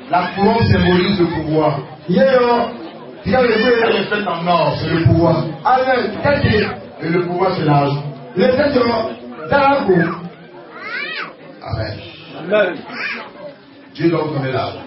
La couronne symbolise le pouvoir. Elle est faite en or, c'est le pouvoir. Et le pouvoir, c'est l'argent. Amen. Dieu doit vous donner l'argent.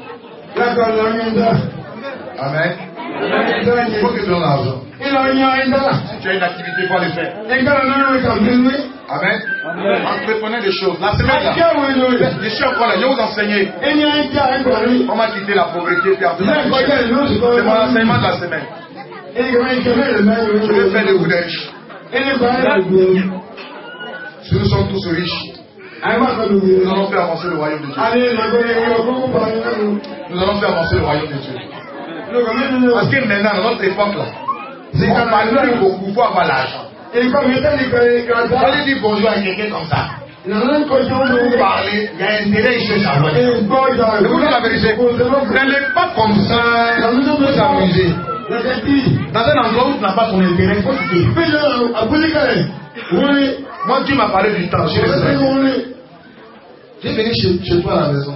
Amen. Il faut que tu donnes l'argent. Si tu as une activité, il faut aller faire. Amen. Entreprenez des choses. La semaine là, je suis encore là, je vais vous enseigner comment quitter la pauvreté et faire de la richesse. C'est mon enseignement de la semaine. Je vais faire de vous des riches. Si nous sommes tous riches, nous allons faire avancer le royaume de Dieu. Nous allons faire avancer le royaume de Dieu. Parce que maintenant, dans notre époque là, c'est qu'on parle plus beaucoup, il faut avoir l'argent. Allez dire bonjour à quelqu'un comme ça. Vous parlez, il y a intérêt chez sa voix. Et vous dites la vérité. N'allez pas comme ça vous amuser. Dans un endroit où tu n'as pas ton intérêt, il faut quitter. Moi, Dieu m'a parlé du temps. J'ai venu chez toi à la maison.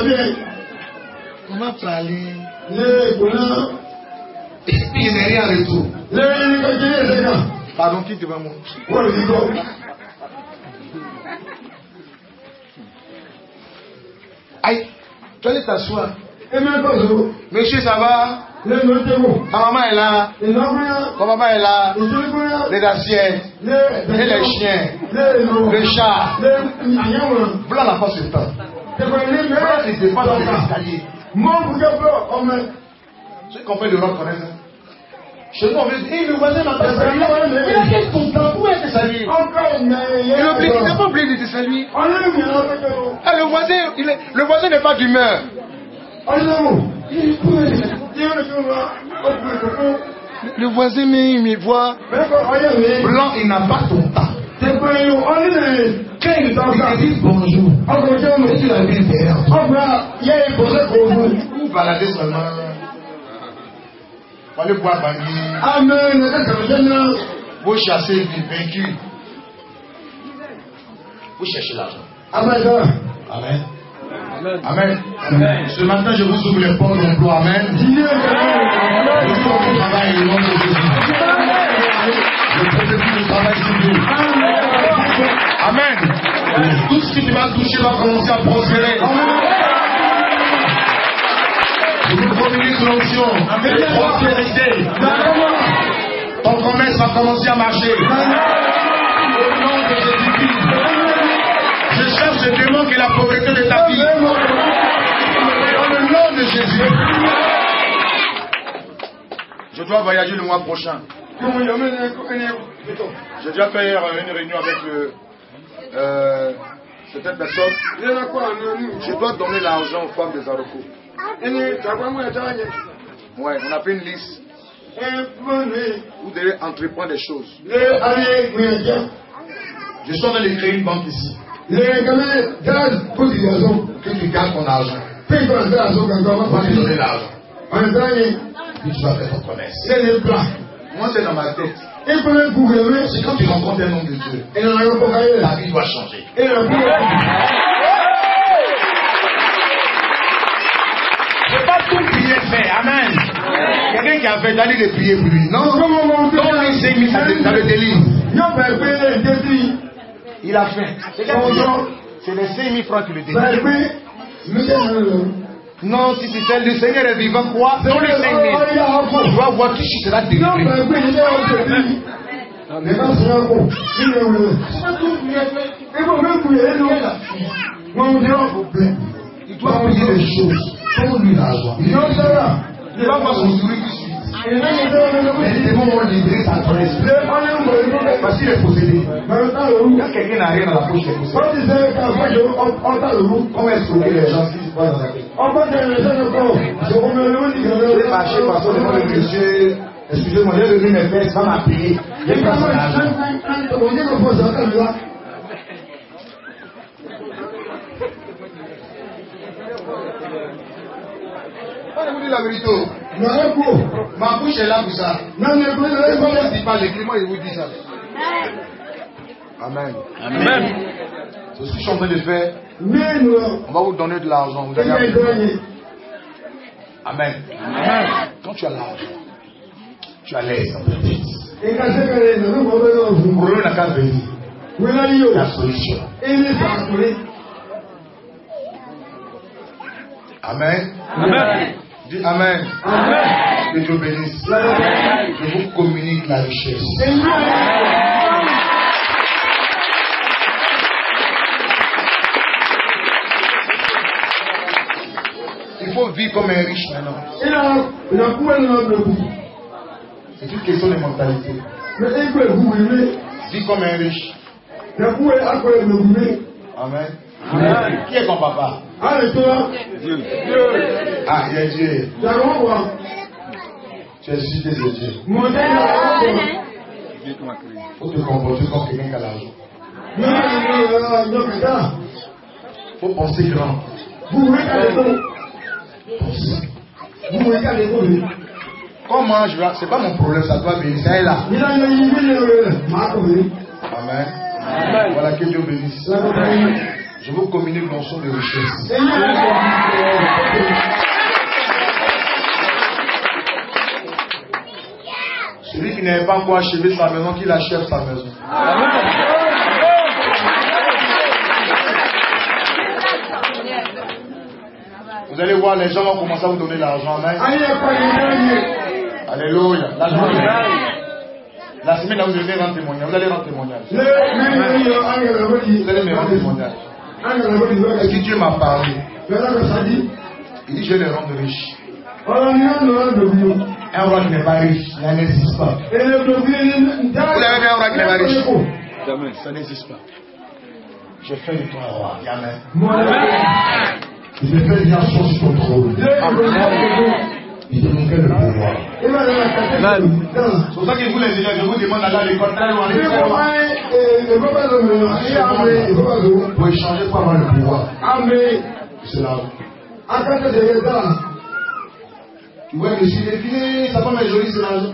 On m'a parlé. Et puis il n'y a rien en retour. Pardon, qui devant moi? Aïe, tu allais t'asseoir. Monsieur, ça va? Ta maman est là. Ta maman est là. Les assiettes. Et les chiens. Les chats. Voilà la face du temps. Voilà les dépenses dans les escaliers. Ceux qui ont fait le rock connaissent. Chez nous, on veut dire, le voisin m'a pas salué. Il a quel ton temps? Où est-ce que salué? Il n'a pas oublié de te saluer. Le voisin n'est pas d'humeur. Le voisin, il me voit blanc, il n'a pas ton temps. Quand il dit bonjour, et tu l'as vu derrière. Vous baladez seulement. Vous allez boire banni. Amen. Vous chassez vaincu. Vous cherchez l'argent. Amen. Amen. Amen. Amen. Ce matin, je vous ouvre les portes d'emploi. Amen. Le corps du travail est le nom de Jésus. Le processus du travail sur vous. Amen. Tout ce qui tu vas toucher va commencer à prospérer. Je vous communique l'onction de prospérité. Ton commerce va commencer à marcher. Au nom de Jésus-Christ. Je cherche le démon qui est la pauvreté de ta vie. Dans le nom de Jésus. Je dois voyager le mois prochain. J'ai déjà fait une réunion avec certaines personnes. Je dois donner l'argent aux femmes des Aroko. Ouais, on a fait une liste. Vous devez entreprendre des choses. Je suis en train de créer une banque ici. Que tu gardes ton argent. On va te donner l'argent. Puis tu vas faire ton commerce. Moi, c'est dans ma tête. C'est quand tu rencontres un homme de Dieu, ta vie doit changer. Je ne pas tout prier fait. Amen. Quelqu'un qui a fait d'aller de prier pour lui. Non. Donc, il s'est mis dans le délire. Il a faim. C'est les 5 000 francs qui le délire. Non, si c'est le Seigneur est vivant, quoi? Dans les 5 000. Tu vas voir qui sera délivré. Il doit prier des choses. Donne-lui l'argent. Il ne va pas son sourire tout de suite. Les démons vont libérer sa tresse. Parce qu'il est possédé. Quand quelqu'un n'a rien dans la poche, il est possédé. Comment escroquer les gens qui se voient dans la tête? Je vais marcher parce que le monsieur, excusez-moi, j'ai donné mes fesses, va m'appeler. J'ai pas son argent. Vous dites la vérité. Ma bouche est là pour ça. Comment on dit pas l'écrit, moi je vous dis ça. Amen. Amen. C'est ce que je suis en train de faire. On va vous donner de l'argent. Vous allez Amen. Quand tu as l'argent, tu as l'aise dans ta tête. Le problème n'a qu'à venir. La solution. Amen. Amen. Dis Amen. Amen. Que Dieu bénisse. Je vous communique la richesse. Il faut vivre comme un riche maintenant. C'est une question de mentalité. Vis comme un riche. Amen. Amen. Qui est ton papa? Dieu. Ah, il y a Dieu. Tu es cité de Dieu. Il faut te comporter comme quelqu'un qui a l'argent. Il faut penser grand. Comment je vais... C'est pas mon problème, ça doit venir. Ça est là. Amen. Amen. Voilà, que Dieu bénisse. Je vous communique l'onction de richesse. Celui qui n'avait pas encore achevé sa maison, qu'il achève sa maison. Vous allez voir, les gens vont commencer à vous donner l'argent. Amen. Alléluia. La semaine là, vous allez rendre témoignage. Vous allez rendre témoignage. Vous allez me rendre témoignage. Est-ce que Dieu m'a parlé? Il dit, je vais les rendre riches. Un roi qui n'est pas riche, ça n'existe pas. Vous avez vu un roi qui n'est pas riche? Ça n'existe pas. Je fais de toi un roi. Amen. Je fais une action sur ton trône. Il te manquait le pouvoir. C'est pour ça que vous les élèves, je vous demande d'aller à l'école. Pour échanger pour avoir le pouvoir. C'est là. Tu vois que si les filets, sa femme est jolie, c'est l'argent.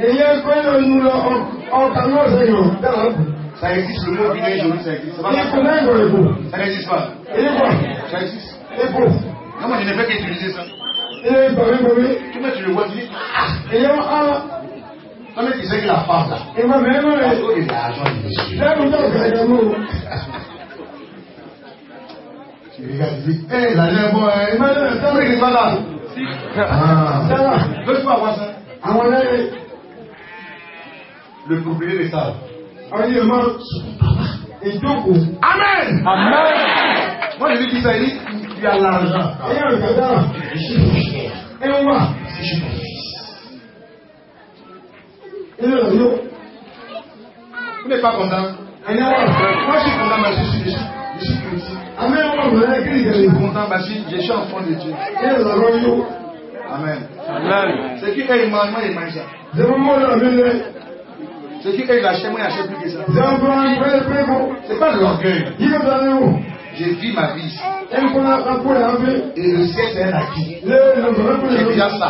Ça existe, le mot filet joli, ça existe. Ça n'existe pas. Ça existe. Non, moi je n'ai pas qu'utiliser ça. Tu mets, tu le vois, tu dis, non, mais tu sais que la femme là, il y a l'argent, il tu regardes, tu dis, hé, l'argent est bon, il n'est pas là. Veux-tu avoir ça? Le propriétaire de ça. Amen. Amen. Moi je lui dis ça, il dit, tu as l'argent. Je suis ton frère. Je suis ton fils. Vous n'êtes pas content? Moi je suis content, mais je suis chrétien. Je suis content parce que je suis enfant de Dieu. Amen. Amen. C'est qui il mange, moi il mange ça. C'est qui il achète, moi il achète plus que ça. C'est pas de l'orgueil. Je vis ma vie ici. Et le ciel c'est un acquis. J'ai déjà ça.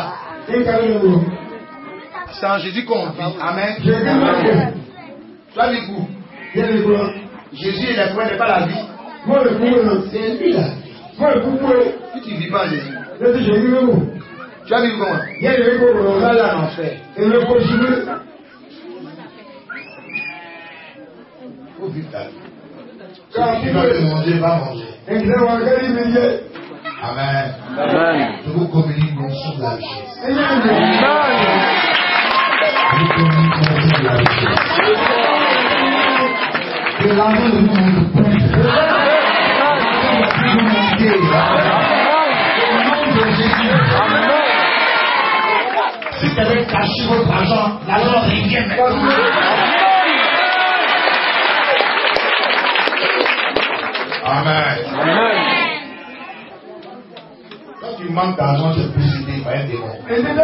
C'est en Jésus qu'on vit. Amen. Tu as vu où? Jésus est la foi, n'est pas la vie. C'est lui la vie. Si tu ne vis pas en Jésus, tu as vu comment? Tu vas aller en enfer. Il faut vivre ta vie. Si tu vas te manger, va manger. Amen. Amen. Je vous communique l'onction de la richesse. Amen. Je vous communique l'onction de la richesse. Que l'argent de nous ne plus. Si tu avais caché votre argent, l'argent revient maintenant. Amen. Amen. Quand tu manques d'argent, tu es possédé par un démon.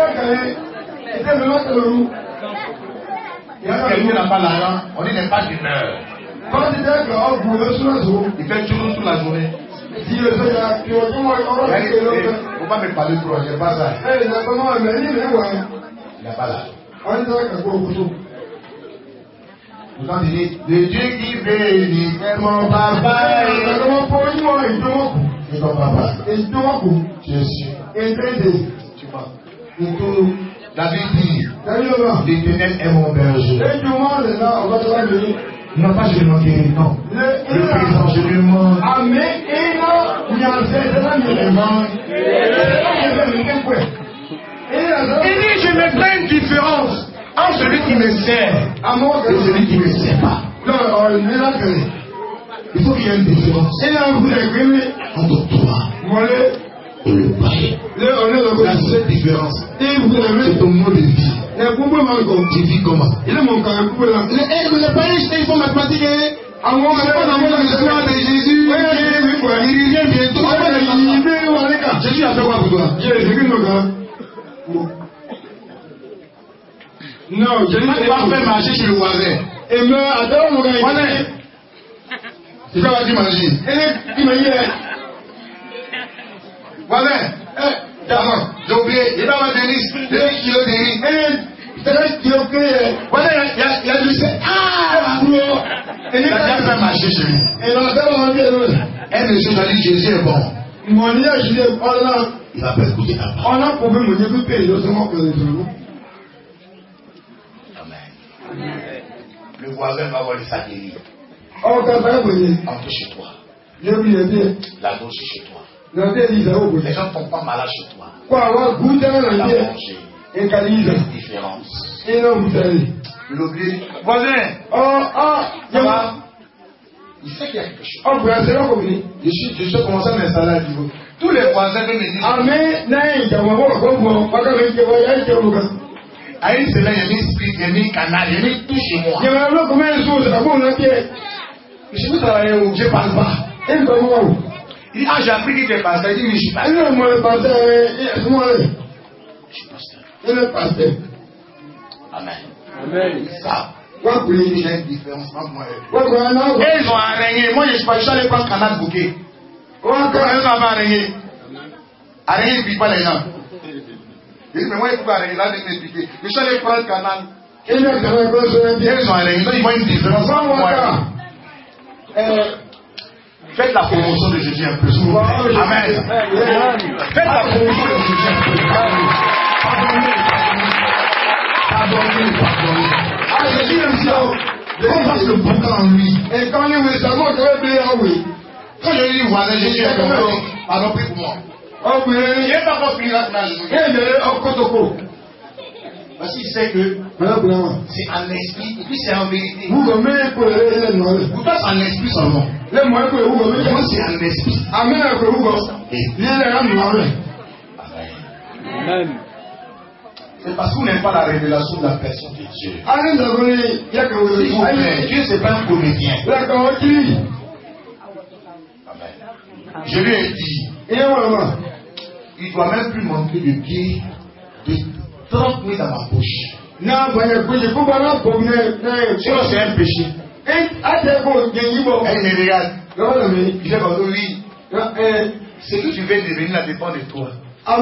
Quand quelqu'un n'a pas l'argent, on dit n'est pas d'humeur. Il fait toujours toute la journée. Il ne faut pas me parler trop, je n'ai pas ça. Il n'a pas l'argent. Vous entendez, le Dieu qui bénit, c'est mon papa. C'est ton papa. Tu es sûr. Tu David dit, l'Éternel est mon berger. Non, pas je lui manquerai, non. Le présent, je lui manque. Il dit, je me fais une différence entre celui qui me sert et celui qui ne me sert pas. Il faut qu'il y ait une différence entre toi et le païen. La seule différence, c'est ton mode de vie. Tu vis comment? Les païens, ils font mathématiques. C'est pas dans l'histoire de Jésus. Il revient bientôt. Jésus a fait quoi pour toi? Non, Jésus ne va pas faire marcher chez le voisin. Et me, attends, mon gars. Il va dire manger. Voisin, j'ai oublié, il va avoir des riz, 2 kilos de riz. Voisin, il y a du sel. Il a déjà fait marcher chez lui. Elle me dit, Jésus est bon. Il va pas écouter ta parole. Amen. Le voisin va voir les sacs. Entre chez toi. La douche chez toi. Les gens ne tombent pas malades chez toi. La manger. Différence. L'oublier. Voisin. Ça va? Il sait qu'il y a quelque chose. Je suis commencé à m'installer à niveau. Tous les voisins me disent. À une semaine, il y a mis split, il y a mis canal, il y a mis tout chez moi. Je veux travailler où? Je ne parle pas. Il dit, j'ai appris qu'il était pasteur. Il dit, mais je suis pasteur. Je suis pasteur. Amen. Ça. Il y a une différence entre moi et eux. Et ils ont arrêté. Moi, je suis pas allé prendre canal bouquet. Ils ont arrêté. Arrêté, ils ne piquent pas les gens. Il dit, mais moi, il faut arrêter là, de m'expliquer. Je suis allé prendre canal. Ils ont arrêté. Ils voient une différence entre moi et eux. Faites la promotion de Jésus un peu. Amen. Faites la promotion de Jésus un peu. Pardonnez. Jésus aime ça. On passe le bon temps en lui. Et quand il veut savoir, quand je lui dis, voilà, Jésus est comme ça. Alors, prie pour moi. Il n'est pas encore fini là. Parce qu'il sait que c'est en esprit et puis c'est en vérité. Pour toi, c'est en esprit seulement. Moi, c'est en esprit. Amen. C'est parce qu'on n'aime pas la révélation de la personne de Dieu. Dieu, c'est pas un comédien. Amen. Je lui ai dit, il ne doit même plus manquer de pied de 30 000 dans ma bouche. Sinon, c'est un péché. Elle me regarde. Il dit, oui. Ce que tu veux devenir, là dépend de toi.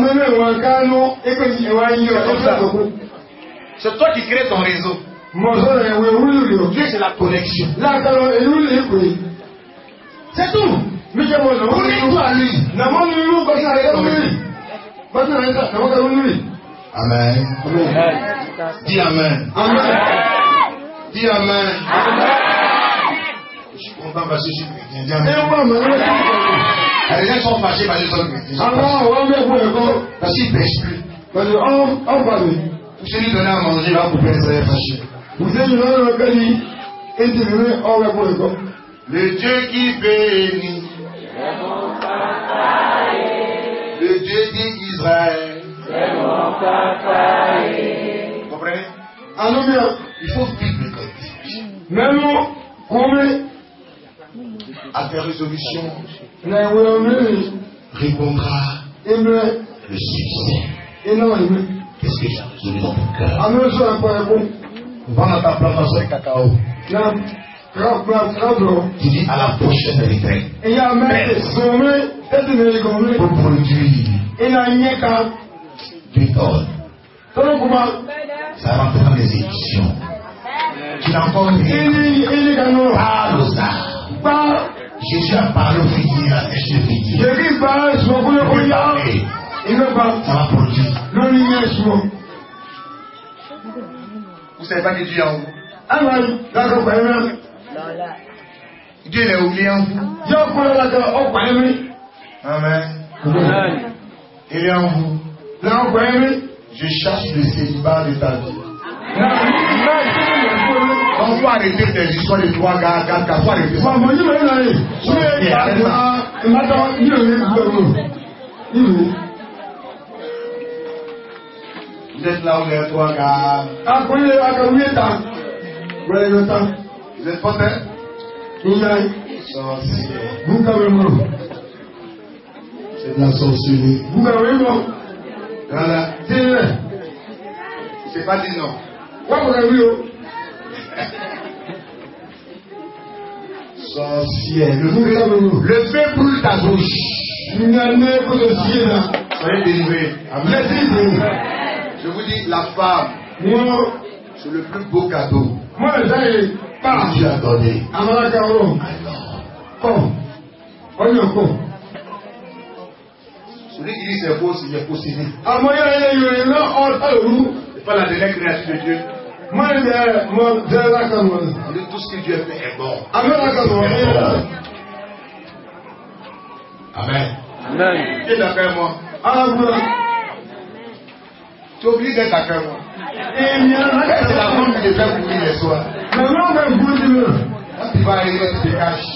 C'est toi qui crées ton réseau. Dieu, c'est la connexion. C'est tout. Connecte-toi à lui. Amen. Dis Amen. Dis Amen. Je suis content parce que je suis chrétien. Dis Amen. Les gens sont fâchés parce qu'ils sont chrétiens. Parce qu'ils ne pêchent plus. Pour celui donner à manger, il va couper les oreilles fâchés. Le Dieu qui bénit. Le Dieu d'Israël. Vous comprenez? Il faut vivre comme Dieu. À tes résolutions répondra le succès. Qu'est-ce que j'ai résolu dans ton cœur? Va dans ta plantation de cacao. Tu dis à la prochaine retraite. Pour produire du tonnes. Ça rentre dans les éditions. Tu n'as encore rien. Parle aux arts. Jésus a parlé au figuier, à la sèche de figuier. Ça va produire. Vous savez pas que Dieu est en vous. Dieu est oublié en vous. Amen. Il est en vous. Je cherche le célibat de ta vie. On faut arrêter tes histoires de 3 gars, 4 gars, faut arrêter ça. Vous êtes là où il y a 3 gars. Vous êtes potes, hein? Sorcier. C'est de la sorcellerie. Voilà. C'est pas dit non. Sorcier. Le feu brûle ta bouche. Soyez délivrés. Amen. Je vous dis, la femme, c'est le plus beau cadeau que Dieu a donné. Celui qui dit c'est faux, il est possédé. C'est pas la dernière créature de Dieu. Tout ce que Dieu fait est bon. Amen. Qui est d'accord avec moi? Tu es obligé d'être d'accord avec moi. C'est la femme qui te fait courir les soirs. Quand tu vas arriver, tu te caches.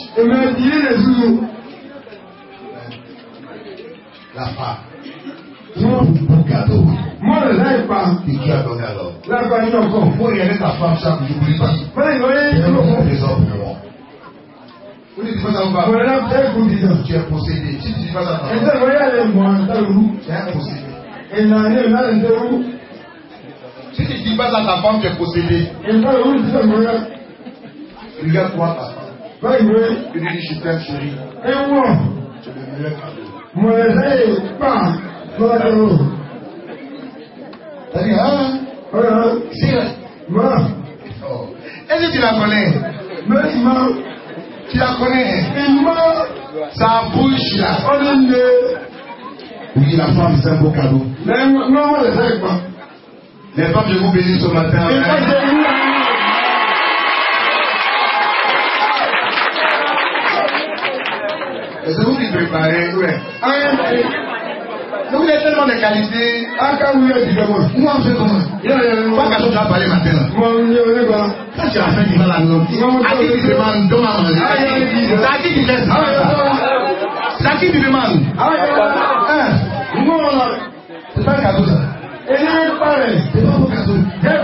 La femme. C'est un bon cadeau. Et qui a donné alors? Il faut regarder ta femme chaque jour. N'oublie pas. Les hommes pour moi. Vous dites pas ça ou pas? Tu es possédé. Si tu dis pas ça, tu es possédé. Si tu ne dis pas ça à ta femme, tu es possédé. Regarde-toi ta femme. Tu lui dis je t'aime chérie. C'est le meilleur cadeau. T'as dit, c'est vrai. Est-ce que tu la connais? Tu la connais? Sa bouche là. Oui, la femme, c'est un beau cadeau. Les femmes, je vous bénis ce matin. Est-ce que vous vous préparez? Ouais. Vous avez tellement de qualités. Moi, je fais comment? Pas qu'à tu vas parler maintenant. Quand tu as fait du mal à nous, à qui tu demandes, donne à manger. C'est à qui tu laisses ça? C'est à qui tu demandes? C'est pas un cadeau ça. C'est pas un beau cadeau. C'est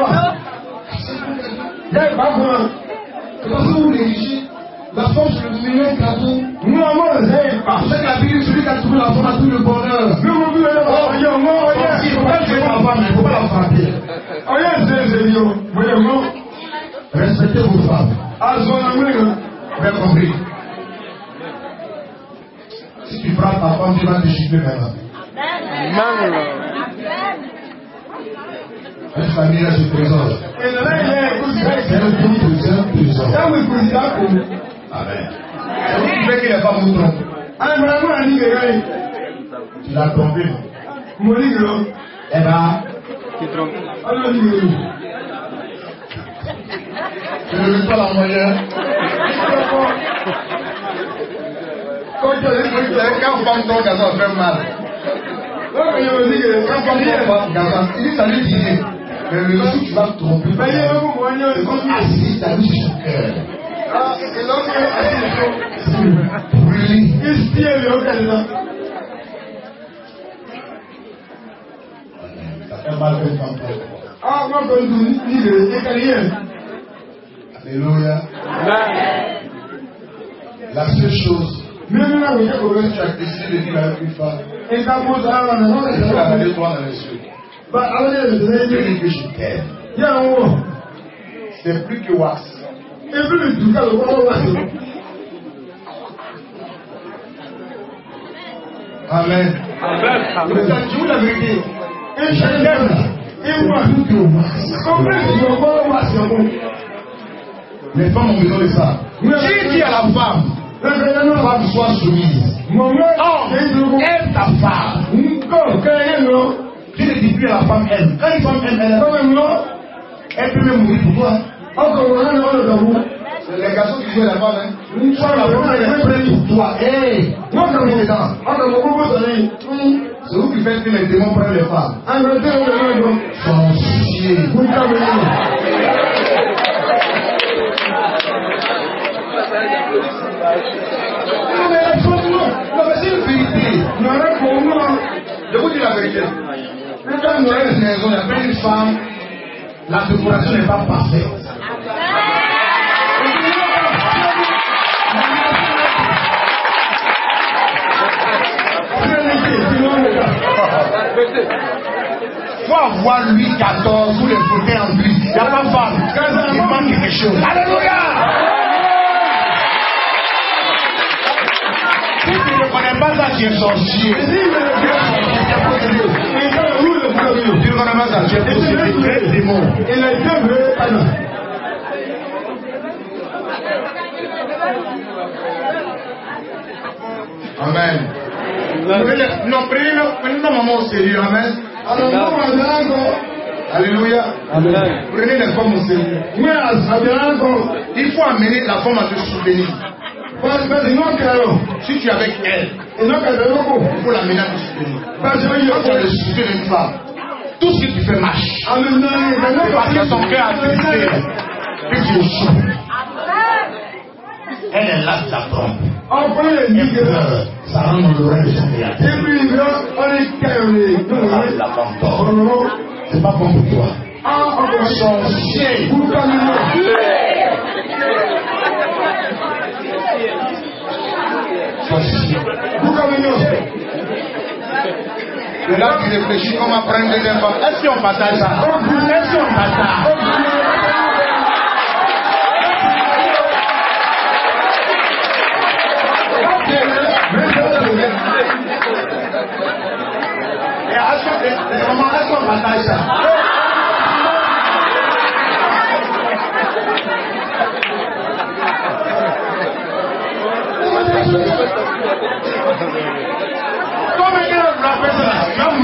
parce que vous négligez. La femme, c'est le meilleur cadeau. C'est la Bible, celui qui a trouvé la femme a tout le bonheur. Il ne faut pas tuer la femme, il ne faut pas la frapper. Respectez vos femmes. Bien compris. Si tu frappes ta femme, tu vas te gifler maintenant. Une famille, c'est trésor. C'est un trésor. Amen. C'est vous qui faites que les femmes vous trompent. Tu l'as trompé. Eh bien, tu ne veux pas la moyenne. Quand femme tombe, ça fait mal. Quand femme tombe, il dit ça lui dit. Mais le jour tu vas te tromper, c'est comme assis ta vie sur son cœur. Really? Ça fait mal que femme tombe. Alléluia. La seule chose, même là où tu as décidé de vivre avec une femme, c'est la regarder toi dans les yeux. Je dis que je t'aime. C'est plus que wax. Amen. Je vous la vérité. Je t'aime. Les femmes ont besoin de ça. Qui dit à la femme, femme soit soumise. Aime ta femme. Tu ne dis plus que la femme aime. Quand une femme aime, elle est pas même non. Elle peut même mourir pour toi. Les garçons qui jouent la femme, hein. Une fois la femme elle est prête pour toi. Hey, moi quand je suis dedans. C'est vous qui faites que les démons prennent les femmes. Sorcier. Non mais la femme non. Non mais c'est une vérité. Je vous dis la vérité. Quand tu as une maison, il y a une femme, la décoration n'est pas parfaite. Il faut avoir Louis XIV ou les fauteuils en lui. Il n'y a pas de femme. Il manque quelque chose. Alléluia! Si tu ne connais pas ça, tu es sorcier. Tu ne connais pas ça, tu es possédé. Tu es démon. Amen. Non, prenez un moment au sérieux. Amen. Alléluia. Prenez les femmes au sérieux. Il faut amener la femme à te soutenir. Si tu es avec elle, il faut l'amener à te soutenir. Quand tu as le soutien d'une femme, tout ce que tu fais marche. Parce que son cœur a tristé. Et tu es souple. Elle est là, tu la trompes. Elle pleure. Ça rend dans l'oreille de son créateur. La femme dort. C'est pas bon pour toi. Sorcier. Et là, tu réfléchis comment prendre des enfants. Est-ce qu'on partage ça? Est-ce qu'on partage? Comment est-ce qu'on partage ça? Comment est-ce qu'on rappelle ça?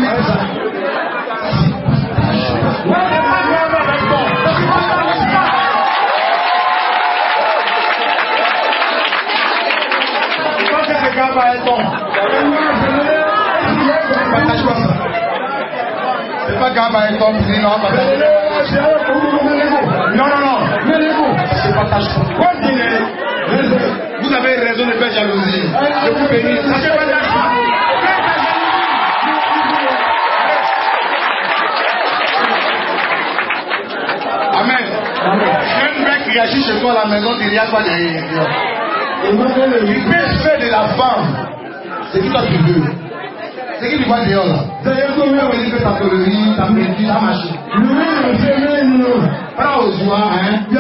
Partage quoi ça? C'est pas grave avec ton prix, non? Non. C'est partage quoi? Vous avez raison de faire jalousie. Je vous bénis. Ça se partage pas. Amen. Un mec qui agit chez toi à la maison, il n'y a pas de rien. Il peut faire de la femme ce que toi tu veux. Ce que tu vois dehors là. D'ailleurs, tu veux ta théorie, ta médecine, ta machine. Pas aux joies, hein.